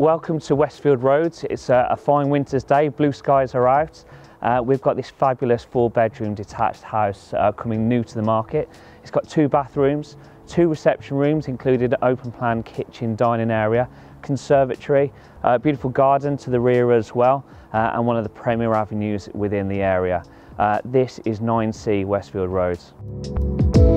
Welcome to Westfield Road. It's a fine winter's day, blue skies are out. We've got this fabulous 4-bedroom detached house coming new to the market. It's got 2 bathrooms, 2 reception rooms, including an open plan kitchen dining area, conservatory, beautiful garden to the rear as well, and one of the premier avenues within the area. This is 9C Westfield Road.